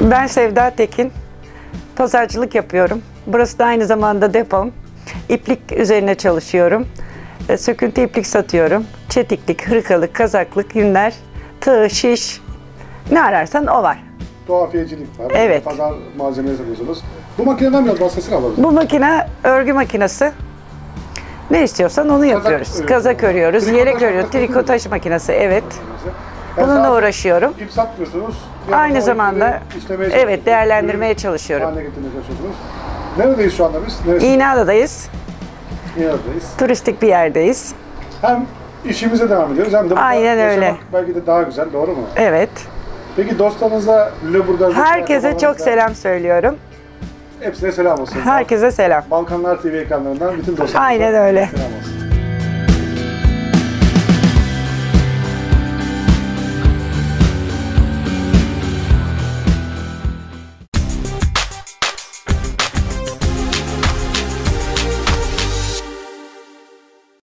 Ben Sevda Tekin. Pazarcılık yapıyorum. Burası da aynı zamanda depom. İplik üzerine çalışıyorum. Söküntü iplik satıyorum. Çetiklik, hırkalık, kazaklık, yünler, tığ, şiş. Ne ararsan o var. Tuhafiyecilik var. Evet. Pazar malzemeleri satıyorsunuz. Bu makineden biraz bahsetsene alalım. Bu makine örgü makinesi. Ne istiyorsan onu yapıyoruz. Kazak örüyoruz, yelek örüyoruz, trikotaj makinesi, evet. Bununla uğraşıyorum. İp satmıyorsunuz. Aynı zamanda evet değerlendirmeye çalışıyorum. Haline getirmeye çalışıyorsunuz. Neredeyiz şu anda biz? Neresi? İğneada'dayız. İğneada'dayız. Turistik bir yerdeyiz. Hem işimize devam ediyoruz hem de burada Aynen öyle. yaşamak belki de daha güzel, doğru mu? Evet. Peki dostlarınıza, Lüleburgaz'da... Herkese çok selam söylüyorum. Hepsine selam olsun. Herkese selam. Balkanlar TV ekranlarından bütün dostlarımıza Aynen öyle. selam olsun.